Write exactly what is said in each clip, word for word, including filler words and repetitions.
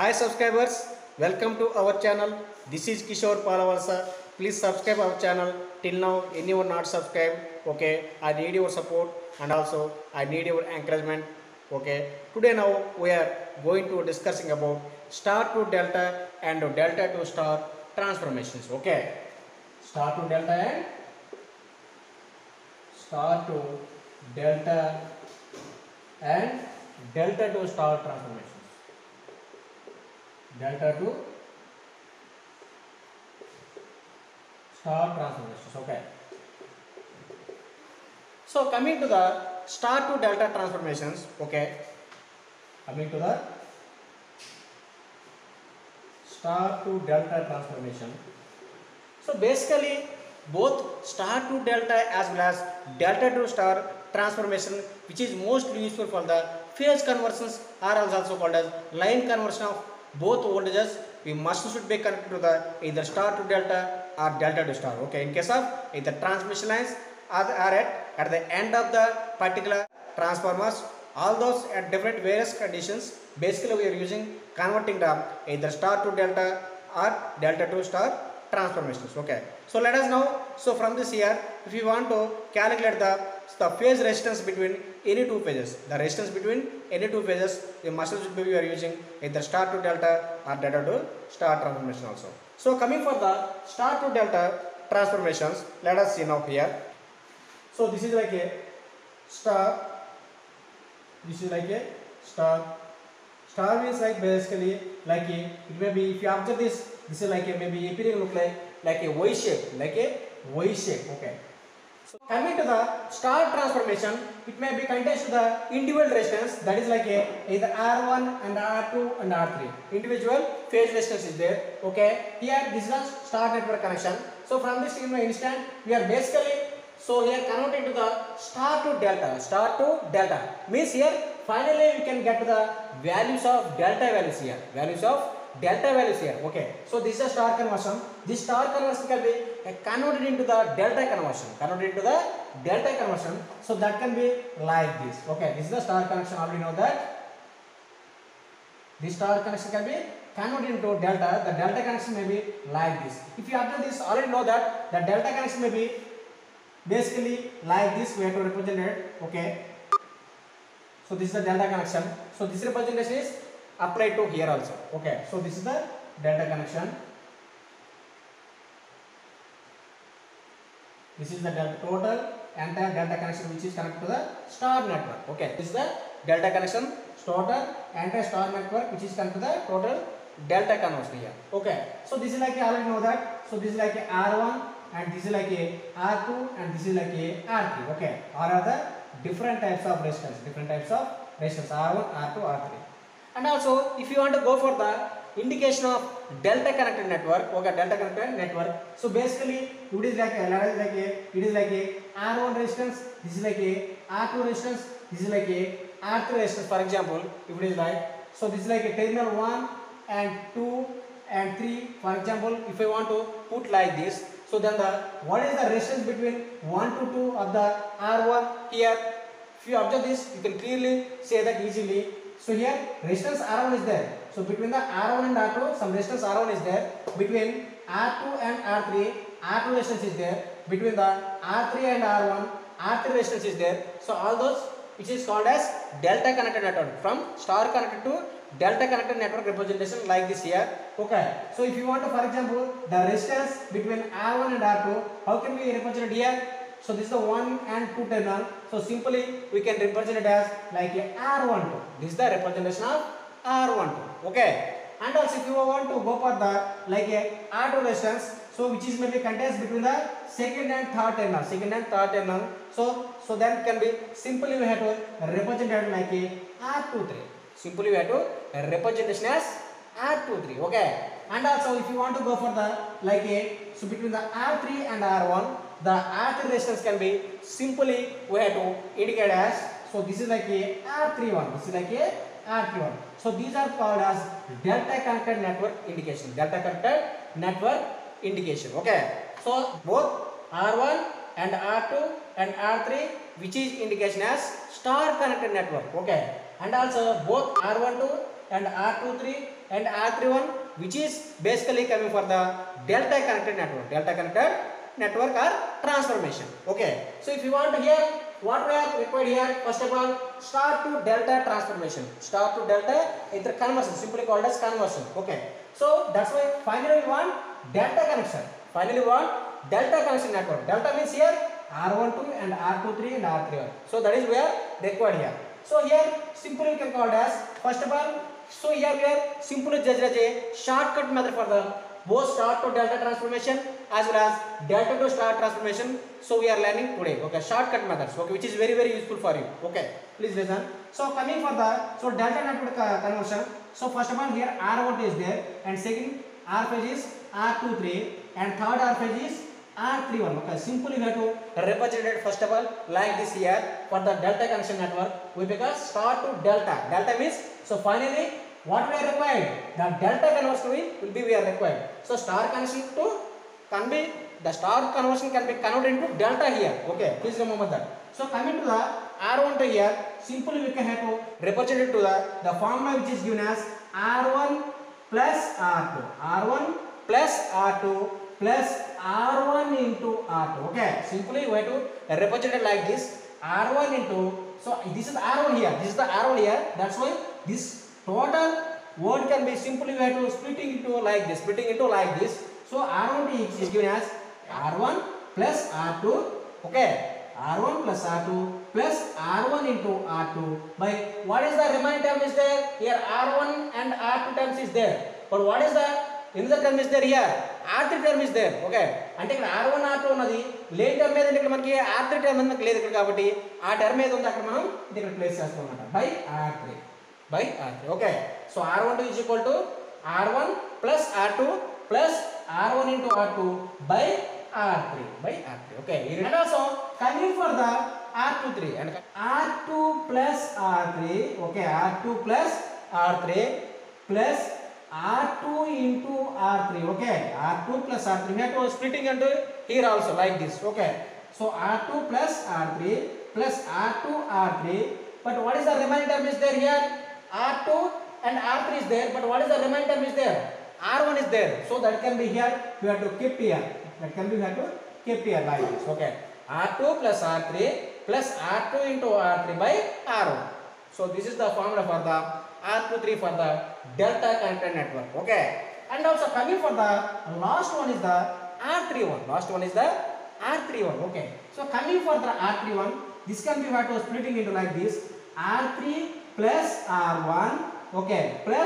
Hi subscribers, welcome to our channel. This is Kishore Palavalsa. Please subscribe our channel. Till now, anyone not subscribed? Okay, I need your support and also I need your encouragement. Okay, today now we are going to discussing about star to delta and delta to star transformations. Okay, star to delta and star to delta and delta to star transformations. Delta to star transformations. Okay. So coming to the star to delta transformations. Okay. Coming to the star to delta transformation. So basically both star to delta as well as delta to star transformation, which is mostly useful for the phase conversions, are also called as line conversion of both voltages. We must should be connected to the either star to delta or delta to star. Okay, in case of either transmission lines are, are at, at the end of the particular transformers, all those at different various conditions, basically we are using converting the either star to delta or delta to star transformations. Okay, so let us now, so from this here, if you want to calculate the the phase resistance between any two phases, the resistance between any two phases, the muscle should be we are using either star to delta or delta to star transformation also. So coming for the star to delta transformations, let us see now here. So this is like a star, this is like a star. Star means like basically like a, it may be, if you observe this, this is like a maybe appearing look like like a Y shape, like a Y shape. Okay. So coming to the star transformation, it may be contains to the individual resistance, that is like a either R one and R two and R three. Individual phase resistance is there. Okay. Here this is a star network connection. So from this instant we are basically, so here converting to the star to delta, star to delta means here finally we can get the values of delta values here, values of delta values here. Okay, so this is a star conversion. This star conversion can be uh, converted into the delta conversion, converted into the delta conversion. So that can be like this. Okay, this is the star connection. Already know that this star connection can be converted into delta. The delta connection may be like this. If you observe this, already know that the delta connection may be basically like this. We have to represent it. Okay. So this is the delta connection. So this representation is applied to here also. Okay. So this is the delta connection. This is the delta, total entire delta connection which is connected to the star network. Okay. This is the delta connection, total entire star network which is connected to the total delta conversion here. Okay. So this is like I already know that. So this is like a R one and this is like a R two and this is like a R three. Okay. All are the different types of resistance, different types of resistance R one, R two, R three. And also if you want to go for the indication of delta connected network, okay, delta connected network. So basically it is like a, like a it is like a R one resistance, this is like a R two resistance, this is like a R three resistance. For example, if it is like, so this is like a terminal one and two and three. For example, if I want to put like this, so then the what is the resistance between one to two of the R one here? If you observe this, you can clearly say that easily. So here resistance R one is there. So between the R one and R two, some resistance R one is there. Between R two and R three, R two resistance is there. Between the R three and R one, R three resistance is there. So all those which is called as delta connected network, from star connected to delta connected network representation like this here. Okay. So if you want to, for example, the resistance between R one and R two, how can we represent it here? So this is the one and two terminal. So simply we can represent it as like a R one two. This is the representation of R one two. Okay. And also if you want to go for the like a R two resistance, so which is maybe contains between the second and third terminal, second and third terminal. So so then can be simply we have to represent it like a R two three. Simply we have to representation as R two three. Okay. And also if you want to go for the like a, so between the R three and R one, the R three resistance can be simply we have to indicate as, so this is like a R three one, this is like a R three one. So these are called as delta connected network indication, delta connected network indication. Okay. So both R one and R two and R three, which is indication as star connected network. Okay. And also both R one two and R two three and R three one, which is basically coming for the delta connected network, delta connected network or transformation. Okay, so if you want here, what we are required here, first of all, star to delta transformation, star to delta either conversion, simply called as conversion. Okay, so that's why finally we want delta connection, finally we want delta connection network. Delta means here R one two and R two three and R three one, so that is we are required here. So here simply we can call it as, first of all, so here we are simply judged as a shortcut method for the both star to delta transformation as well as delta to star transformation. So we are learning today. Okay, shortcut methods. Okay, which is very very useful for you. Okay, please listen. So coming for the so delta network uh, conversion. So first of all here R one two is there, and second R phase is R two three, and third R phase is R three one. Okay, simply we have to represent it first of all like this here for the delta connection network. We because star to delta. Delta means, so finally what we are required, the delta conversion will, will be we are required. So star connection to can be, the star conversion can be converted into delta here. Okay, please remember that. So coming to the R one two here, simply we can have to represent it to the the formula which is given as R one plus R two, R one plus R two plus R one into R two. Okay, simply we have to represent it like this, R one into, so this is R one here, this is the R one here, that's why this total word can be simply we have to splitting into like this, splitting into like this. So R one is given as R one plus R two, okay, R one plus R two plus R one into R two by what is the remaining term is there here, R one and R two terms is there, but what is the another term is there here, R three term is there. Okay, అంటే ఇక్కడ R one R two ఉన్నది late term ఏదంటే ఇక్కడ మనకి R three term మనకి లేదు ఇక్కడ, కాబట్టి ఆ టర్మ్ ఏది ఉందో అక్కడ మనం ఇది ఇక్కడ ప్లేస్ చేస్తాం అన్నమాట by R three, by R three. Okay, so R one two is equal to R one plus R two plus R one into R two by R three, by R three. Okay, and also coming for the R two three, and R two plus R three, okay, R two plus R three plus R two into R three. Okay, R two plus R three, we have to splitting into here also like this. Okay, so R two plus R three plus R two R three, but what is the remaining term is there here, R two and R three is there, but what is the remaining term is there, R one is there, so that can be here, we have to keep here, that can be we have to keep here like this. Okay, R two plus R three plus R two into R three by R one. So this is the formula for the R two three for the delta connected network. Okay, and also coming for the last one is the R three one, last one is the R three one. Okay, so coming for the R three one, this can be we have to splitting into like this, R three plus R one, okay, plus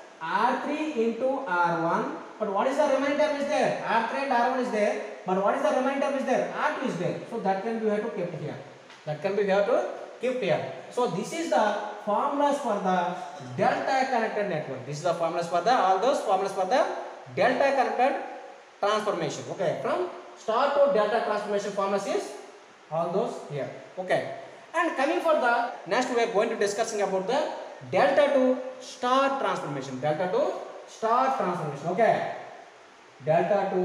R three into R one, but what is the remaining term is there, R three and R one is there, but what is the remaining term is there, R two is there, so that can be we have to keep here, that can be we have to keep here. So this is the formulas for the delta connected network, this is the formulas for the all those formulas for the delta connected transformation. Okay, from star to delta transformation formulas is all those here. Okay, and coming for the next we are going to discussing about the delta to star transformation, delta to star transformation. Okay, delta to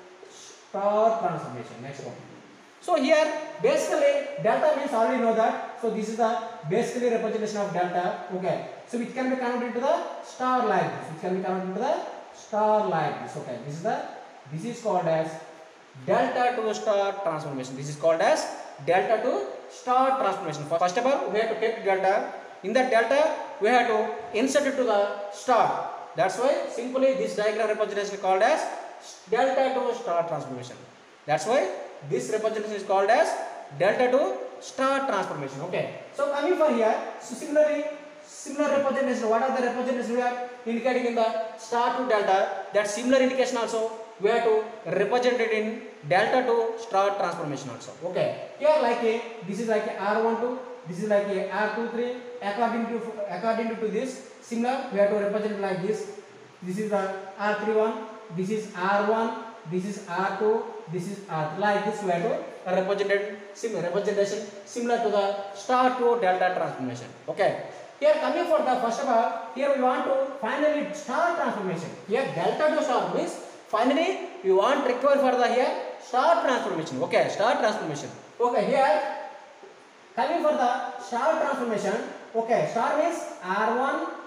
star transformation, next one. So here basically delta means already know that, so this is the basically representation of delta. Okay, so which can be converted to the star like this, which can be converted to the star like this. Okay, this is the this is called as delta to star transformation, this is called as delta to star transformation. First of all we have to take delta, in that delta we have to insert it to the star, that's why simply this diagram representation is called as delta to star transformation, that's why this representation is called as delta to star transformation. Okay, so coming for here, so similarly similar representation, what are the representations we are indicating in the star to delta, that similar indication also we have to represent it in delta to star transformation also. Okay, here like a this is like a R one two, this is like a R two three, according to according to this similar we have to represent like this, this is the R three one, this is R one, this is R two, this is R three, like this we have to represent similar representation similar to the star to delta transformation. Okay, here coming for the first of all, here we want to finally star transformation, here delta to star means finally we want require for the here star transformation. Okay, star transformation. Okay, here coming for the star transformation. Okay, star means R one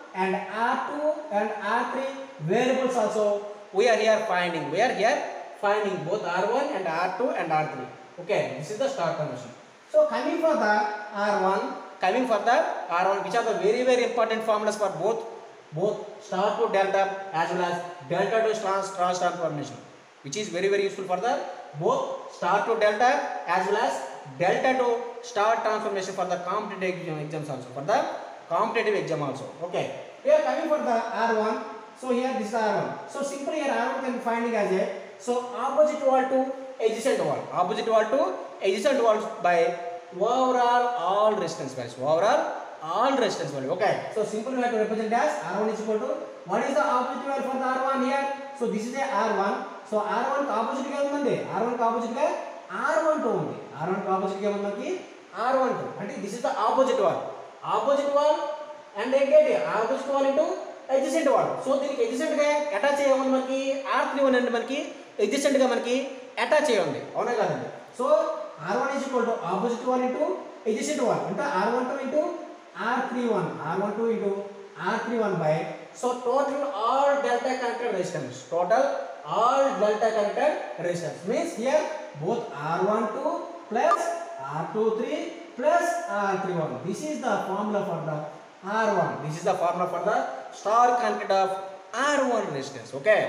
and R two and R three variables also we are here finding. We are here finding both R one and R two and R three. Okay, this is the star conversion. So coming for the R one, coming for the R one, which are the very very important formulas for both both star to delta as well as delta to star star transformation, which is very very useful for the both star to delta as well as delta to star transformation for the competitive exams also, for the competitive exam also. Okay, we are coming for the R one. So here this is R one. So simply here R one can be finding as a, so opposite wall to adjacent wall, opposite wall to adjacent wall by overall all resistance values, overall all resistance value. Okay, so simply we have to represent as R one is equal to, what is the opposite value for the R one here? So this is a R one. So R one కి opposite గా ఉందండి, R one కి opposite గా R one two ఉంది, R one కి opposite గా మనకి R one two, అంటే this is the opposite wall, opposite wall and ఏంటి opposite wall into adjacent wall. So దీనికి adjacent గా అటాచ్ అయ్యే ఉంది మనకి R three one అంటే మనకి adjacent గా మనకి అటాచ్ అయ్యి ఉంది, అవునా కాదండి? So R one is equal to opposite wall into adjacent wall అంటే R one two into R three one, R one two into R three one by, so total all delta connected resistance, total all delta connected resistance means here both R one two plus R two three plus R three one. This is the formula for the R one. This is the formula for the star connected of R one resistance. Okay,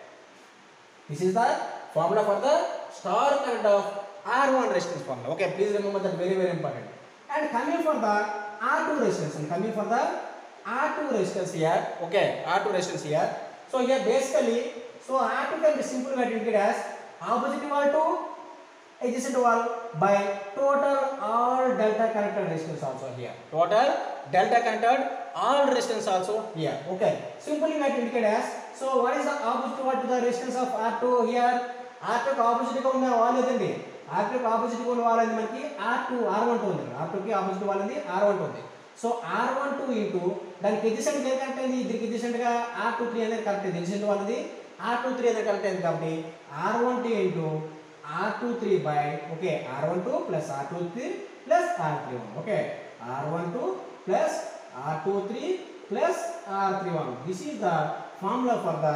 this is the formula for the star connected of R one resistance formula. Okay, please remember that, very very important. And coming for the R two resistance, and coming for the R two resistance here. Okay, R two resistance here. So here basically, so R two can be simply indicated as opposite wall to adjacent wall by total all delta connected resistance also here. Total delta connected all resistance also here. Okay, simply we have to indicate as, so what is the opposite wall to the resistance of R two here? R two కి opposite గా ఉన్న wall ఏదండి? R two కి opposite గా ఉన్న wall అనేది మనకి R two R one two ఉంది. R two కి opposite wall అనేది R one two ఉంది. So R one two into దానికి adjacent గా కరెక్ట్ అయింది, దీనికి adjacent గా R two three అనేది కరెక్ట్ అయింది, adjacent wall అనేది R two three అనేది కరెక్ట్ అయింది కాబట్టి R one two into R two three by, okay, R one two plus R two three plus R three one. Okay, R one two plus R two three plus R three one. This is the formula for the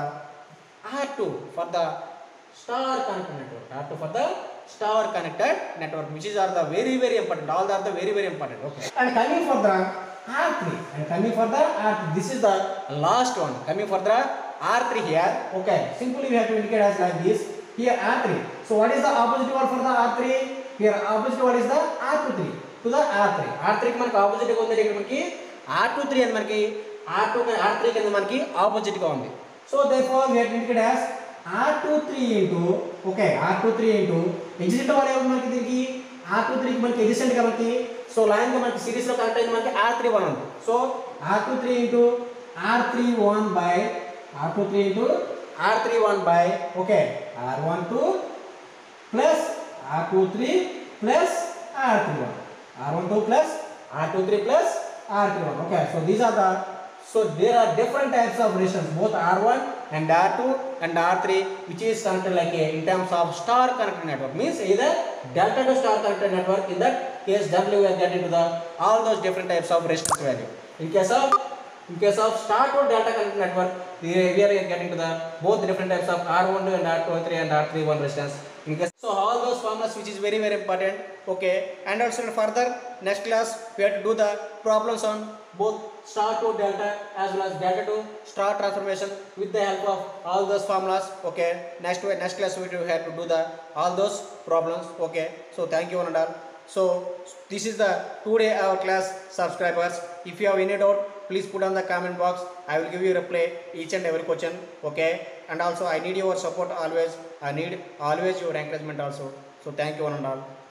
R two for the star connected network. R two for the star connected network, which is are the very very important. All are the very very important. Okay, and coming for the R three, and coming for the R three, this is the last one. Coming for the R three here. Okay, simply we have to indicate as like this. Here R three. So what is the opposite wall for the R three? Here opposite wall is the R two three to the R three. R three కి మనకి opposite గా ఉంది, ఇక్కడ మనకి R two three అని మనకి R two R three కింద మనకి opposite గా ఉంది. So therefore we have to indicate as R two three into, okay, R two three into adjacent wall ఏముంది మనకి దీనికి R two three కి మనకి adjacent గా మనకి, సో లైన్ గా మనకి సిరీస్ లో కనెక్ట్ అయింది మనకి R three one ఉంది. So R two three into R three one by, R two three into R three one by, okay, R one two plus R two three plus R three one, R one two plus R two three plus R three one. Okay, so these are the, so there are different types of resistance, both R one and R two and R three, which is connected like a, in terms of star connected network, means either delta to star connected network. In that case W we are getting to the all those different types of resistance value. In case of in case of star to delta connected network, we are getting to the both different types of R one two and R two three and R three one resistance. In case, so all those formulas which is very very important. Okay, and also further next class we have to do the problems on both star to delta as well as delta to star transformation with the help of all those formulas. Okay, next next class we will have to do the all those problems. Okay, so thank you one and all. So this is the today our class subscribers. If you have any doubt, please put on the comment box. I will give you reply each and every question. Okay, and also I need your support always. I need always your encouragement also. So thank you one and all.